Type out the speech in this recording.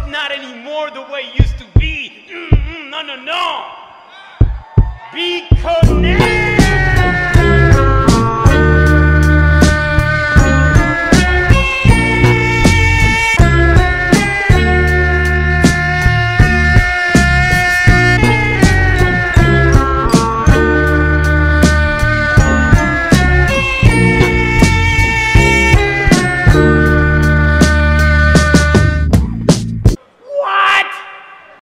not anymore the way it used to be. No. Be connected.